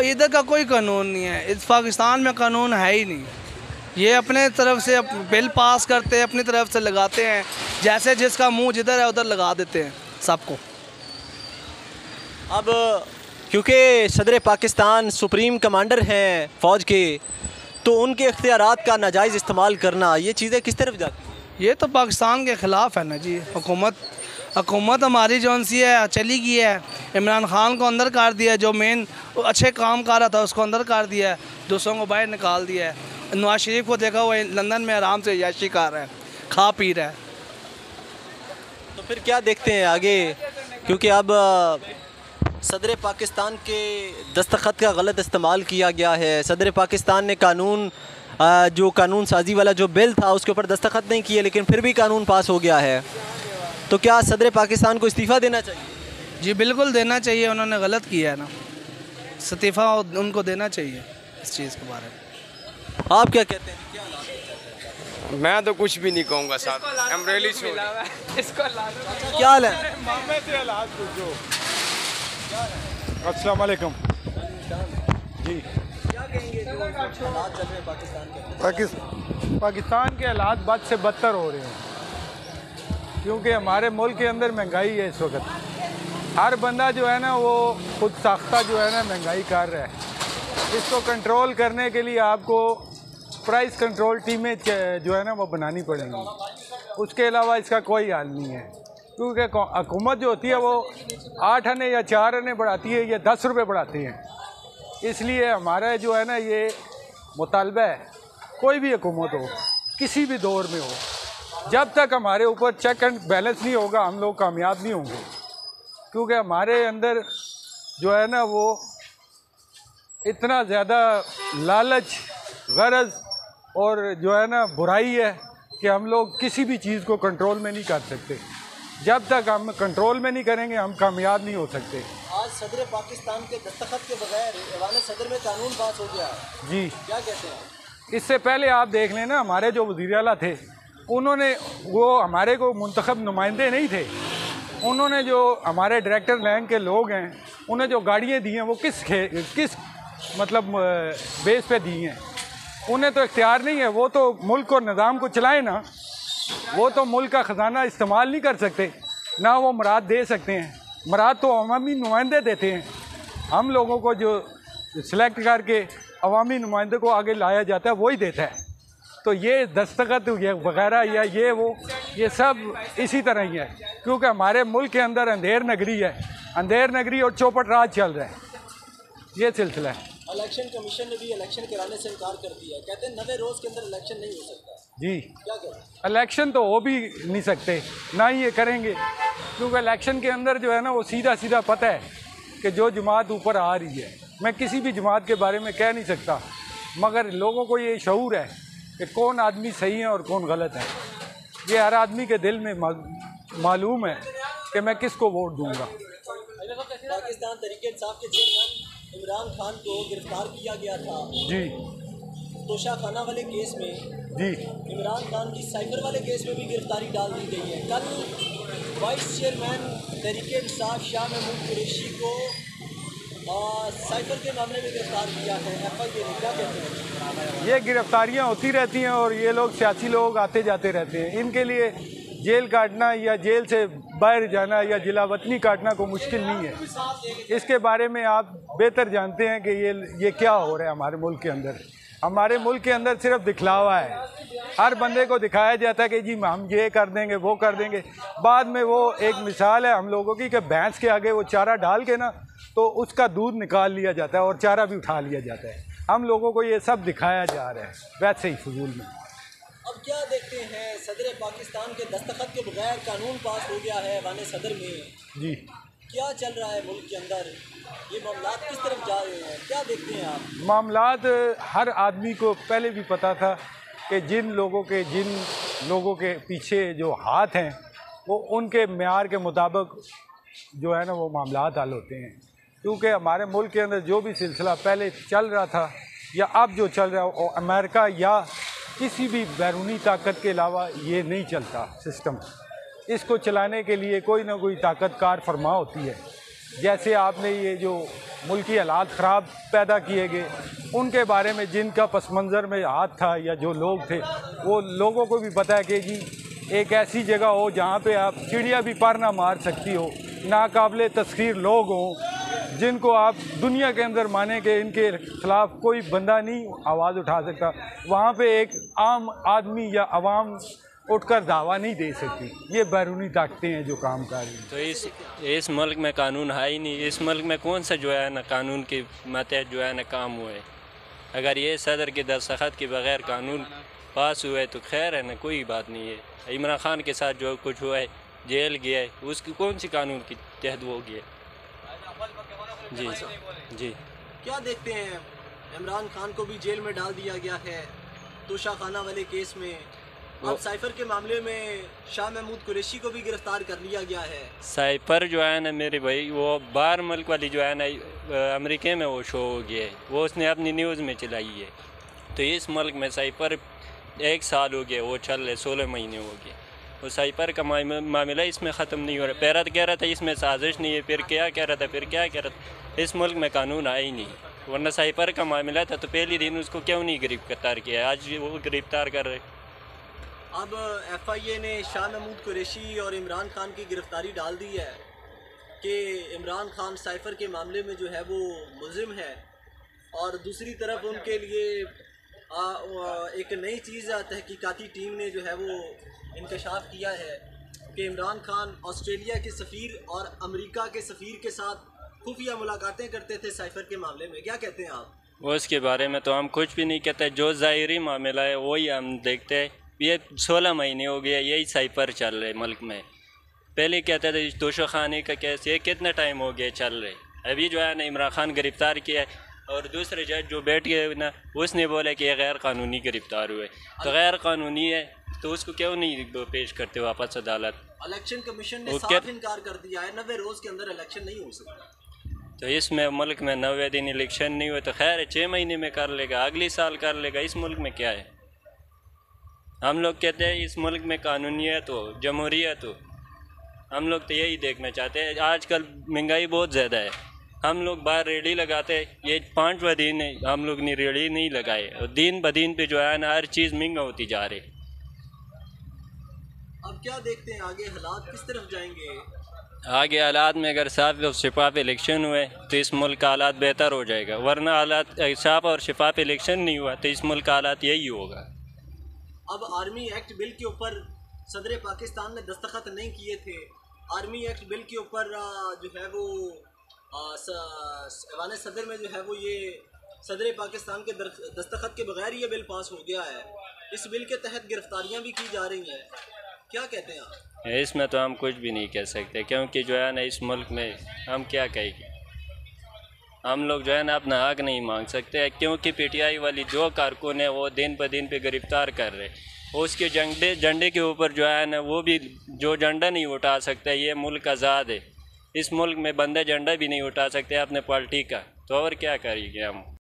इधर का कोई कानून नहीं है, इस पाकिस्तान में कानून है ही नहीं। ये अपने तरफ से बिल पास करते हैं, अपनी तरफ से लगाते हैं, जैसे जिसका मुंह जिधर है उधर लगा देते हैं सबको। अब क्योंकि सदर पाकिस्तान सुप्रीम कमांडर हैं फ़ौज के, तो उनके इख्तियारात का नाजायज़ इस्तेमाल करना, ये चीज़ें किस तरफ जाती हैं? ये तो पाकिस्तान के ख़िलाफ़ है ना जी। हुकूमत हमारी जौन सी है चली गई है। इमरान खान को अंदर कर दिया, जो मेन अच्छे काम कर रहा था उसको अंदर कर दिया है, दूसरों को बाहर निकाल दिया है। नवाज शरीफ को देखा वो लंदन में आराम से याशी कर रहा है, खा पी रहा है। तो फिर क्या देखते हैं आगे, क्योंकि अब सदर पाकिस्तान के दस्तखत का गलत इस्तेमाल किया गया है। सदर पाकिस्तान ने जो कानून साजी वाला जो बिल था उसके ऊपर दस्तखत नहीं किए, लेकिन फिर भी कानून पास हो गया है। तो क्या सदर पाकिस्तान को इस्तीफ़ा देना चाहिए? जी बिल्कुल देना चाहिए, उन्होंने गलत किया है ना, इस्तीफ़ा उनको देना चाहिए इस चीज़ के बारे में। आप क्या कहते हैं? मैं तो कुछ भी नहीं कहूँगा सर, क्या हाल है? अस्सलाम वालेकुम जी। क्या कहेंगे जो हालात चल रहे हैं पाकिस्तान के हालात बद से बदतर हो रहे हैं, क्योंकि हमारे मुल्क के अंदर महंगाई है इस वक्त। हर बंदा जो है ना वो खुद साख्ता जो है ना महंगाई कर रहा है। इसको कंट्रोल करने के लिए आपको प्राइस कंट्रोल टीमें जो है ना वो बनानी पड़ेंगी, उसके अलावा इसका कोई हल नहीं है। क्योंकि हुकूमत जो होती है वो 8 आने या 4 आने बढ़ाती है या 10 रुपये बढ़ाती हैं। इसलिए हमारा जो है ना ये मुतालबा है, कोई भी हुकूमत हो किसी भी दौर में हो, जब तक हमारे ऊपर चेक एंड बैलेंस नहीं होगा हम लोग कामयाब नहीं होंगे। क्योंकि हमारे अंदर जो है ना वो इतना ज़्यादा लालच, गरज और जो है ना बुराई है कि हम लोग किसी भी चीज़ को कंट्रोल में नहीं कर सकते। जब तक हम कंट्रोल में नहीं करेंगे हम कामयाब नहीं हो सकते। आज सदर पाकिस्तान के दस्तखत के बगैर ऐवान सदर में कानून पास हो गया जी। क्या कहते हैं? इससे पहले आप देख लें ना, हमारे जो वज़ीर आला थे उन्होंने वो हमारे को मुंतखब नुमाइंदे नहीं थे, उन्होंने जो हमारे डायरेक्टर लैंड के लोग हैं उन्हें जो गाड़ियाँ दी हैं वो किस मतलब बेस पे दी हैं? उन्हें तो इख्तियार नहीं है, वो तो मुल्क और निज़ाम को चलाए ना, वो तो मुल्क का ख़जाना इस्तेमाल नहीं कर सकते, ना वो मराद दे सकते हैं। मराद तो अवामी नुमाइंदे देते हैं, हम लोगों को जो सिलेक्ट करके अवामी नुमाइंदे को आगे लाया जाता है वही देता है। तो ये दस्तखत वगैरह या ये सब इसी तरह ही है, क्योंकि हमारे मुल्क के अंदर अंधेर नगरी है, अंधेर नगरी और चौपट राज चल रहा है, ये सिलसिला है। इलेक्शन कमीशन ने भी इलेक्शन कराने से इनकार कर दिया, कहते हैं 90 रोज़ के अंदर इलेक्शन नहीं हो सकता। जी क्या करें? इलेक्शन तो हो भी नहीं सकते, ना ही ये करेंगे, क्योंकि इलेक्शन के अंदर जो है ना वो सीधा सीधा पता है कि जो जमात ऊपर आ रही है। मैं किसी भी जमात के बारे में कह नहीं सकता, मगर लोगों को ये शऊर है कि कौन आदमी सही है और कौन गलत है। ये हर आदमी के दिल में मालूम है कि मैं किसको वोट दूंगा। पाकिस्तान तहरीक-ए-इंसाफ के चेयरमैन इमरान खान को गिरफ्तार किया गया था जी तोशाखाना वाले केस में। जी इमरान खान की साइफर वाले केस में भी गिरफ्तारी डाल दी गई है। कल वाइस चेयरमैन तहरीक-ए-इंसाफ शाह महमूद कुरैशी को साइफर के मामले में गिरफ्तार किया है FIA ने, क्या कहते हैं? ये गिरफ्तारियाँ होती रहती हैं और ये लोग सियासी लोग आते जाते रहते हैं। इनके लिए जेल काटना या जेल से बाहर जाना या जिला वतनी काटना कोई मुश्किल नहीं है। इसके बारे में आप बेहतर जानते हैं कि ये क्या हो रहा है हमारे मुल्क के अंदर। हमारे मुल्क के अंदर सिर्फ दिखलावा है, हर बंदे को दिखाया जाता है कि जी हम ये कर देंगे वो कर देंगे। बाद में वो एक मिसाल है हम लोगों की कि भैंस के आगे वो चारा डाल के ना तो उसका दूध निकाल लिया जाता है और चारा भी उठा लिया जाता है। हम लोगों को ये सब दिखाया जा रहा है वैसे ही फजूल में। अब क्या देखते हैं, सदर पाकिस्तान के दस्तखत के बगैर कानून पास हो गया है ऐवान सदर में। जी क्या चल रहा है मुल्क के अंदर, ये मामलात किस तरफ जा रहे हैं, क्या देखते हैं आप? मामलात हर आदमी को पहले भी पता था कि जिन लोगों के पीछे जो हाथ हैं वो उनके मेयार के मुताबिक जो है ना वो मामलात हल होते हैं। क्योंकि हमारे मुल्क के अंदर जो भी सिलसिला पहले चल रहा था या अब जो चल रहा है वो अमेरिका या किसी भी बैरूनी ताकत के अलावा ये नहीं चलता सिस्टम। इसको चलाने के लिए कोई ना कोई ताकत कार फरमा होती है। जैसे आपने ये जो मुल्की हालात ख़राब पैदा किए गए उनके बारे में जिनका पस मंज़र में हाथ था या जो लोग थे वो लोगों को भी पता है कि जी एक ऐसी जगह हो जहाँ पे आप चिड़िया भी पर ना मार सकती हो, नाकाबिले तस्खीर लोग हों जिनको आप दुनिया के अंदर माने कि इनके ख़िलाफ़ कोई बंदा नहीं आवाज़ उठा सकता, वहाँ पे एक आम आदमी या आवाम उठकर दावा नहीं दे सकती। ये बैरूनी ताकतें हैं जो काम कर रही हैं। तो इस मुल्क में कानून है ही नहीं। इस मुल्क में कौन सा जो है ना कानून के मातहत जो है ना काम हुए। अगर ये सदर के दस्तखत के बगैर कानून पास हुए तो खैर है ना, कोई बात नहीं है। इमरान खान के साथ जो कुछ हुआ है, जेल गया है, उसकी कौन सी कानून की तहत वो गया। जी जी। क्या देखते हैं, इमरान खान को भी जेल में डाल दिया गया है तोशाखाना वाले केस में। अब साइफर के मामले में शाह महमूद कुरैशी को भी गिरफ्तार कर लिया गया है। साइफर जो है ना मेरे भाई, वो बाहर मुल्क वाली जो है ना अमेरिका में वो शो हो गया है, वो उसने अपनी न्यूज़ में चलाई है। तो इस मुल्क में साइफर 1 साल हो गया, वो चल रहे 16 महीने हो गए। वो साइफर का मामला इसमें ख़त्म नहीं हो रहा। पैरत कह रहा था इसमें साजिश नहीं है, फिर क्या कह रहा था, फिर क्या कह रहा था। इस मुल्क में कानून आया ही नहीं, वरना साइफर का मामला था तो पहले दिन उसको क्यों नहीं गिरफ्तार किया, आज वो गिरफ्तार कर रहे। अब FIA ने शाह महमूद कुरैशी और इमरान खान की गिरफ्तारी डाल दी है कि इमरान खान साइफर के मामले में जो है वो मुलजिम है, और दूसरी तरफ उनके लिए एक नई चीज़ तहकीकाती टीम ने जो है वो इंकशाफ किया है कि इमरान खान ऑस्ट्रेलिया के सफ़ीर और अमेरिका के सफ़ीर के साथ खुफिया मुलाकातें करते थे साइफर के मामले में। क्या कहते हैं आप? उसके बारे में तो हम कुछ भी नहीं कहते, जो ज़ाहिरी मामला है वही हम देखते हैं। ये 16 महीने हो गए यही साइफर चल रहे मुल्क में। पहले कहते थे तोशाखाने का केस, ये कितना टाइम हो गया चल रहे। अभी जो है ना इमरान खान गिरफ़्तार किया है, और दूसरे जज जो बैठ गए ना उसने बोला कि ये गैर कानूनी गिरफ़्तार हुए। तो गैर कानूनी है तो उसको क्यों नहीं पेश करते वापस अदालत। इलेक्शन कमीशन ने साफ इनकार कर दिया है, 90 रोज़ के अंदर इलेक्शन नहीं हो सकता। तो इसमें मुल्क में 90 दिन इलेक्शन नहीं हुए तो खैर 6 महीने में कर लेगा, अगले साल कर लेगा। इस मुल्क में क्या है। हम लोग कहते हैं इस मुल्क में कानूनियत हो, जमहूरियत हो। हम लोग तो यही देखना चाहते हैं। आजकल महंगाई बहुत ज़्यादा है, हम लोग बाहर रेडी लगाते हैं, ये 5वां दिन है हम लोग ने रेडी नहीं लगाए, और दिन ब दिन पे जो है ना हर चीज़ महंगा होती जा रही। अब क्या देखते हैं आगे हालात किस तरफ जाएंगे? आगे हालात में अगर साफ और शफाफ इलेक्शन हुए तो इस मुल्क का हालात बेहतर हो जाएगा, वरना हालात साफ और शफाफ इलेक्शन नहीं हुआ तो इस मुल्क का हालात यही होगा। अब आर्मी एक्ट बिल के ऊपर सदर पाकिस्तान ने दस्तखत नहीं किए थे। आर्मी एक्ट बिल के ऊपर जो है वो ऐवान सदर में जो है वो ये सदर पाकिस्तान के दस्तखत के बगैर ये बिल पास हो गया है। इस बिल के तहत गिरफ्तारियां भी की जा रही हैं। क्या कहते हैं आप? इसमें तो हम कुछ भी नहीं कह सकते, क्योंकि जो है ना इस मुल्क में हम क्या कहेंगे। हम लोग जो है ना अपना हक नहीं मांग सकते, क्योंकि PTI वाली जो कारकुन है वो दिन ब दिन पे गिरफ़्तार कर रहे। उसके झंडे के ऊपर जो है ना वो भी जो झंडा नहीं उठा सकता। ये मुल्क आज़ाद है, इस मुल्क में बंदे झंडा भी नहीं उठा सकते अपने पार्टी का, तो और क्या करेंगे हम।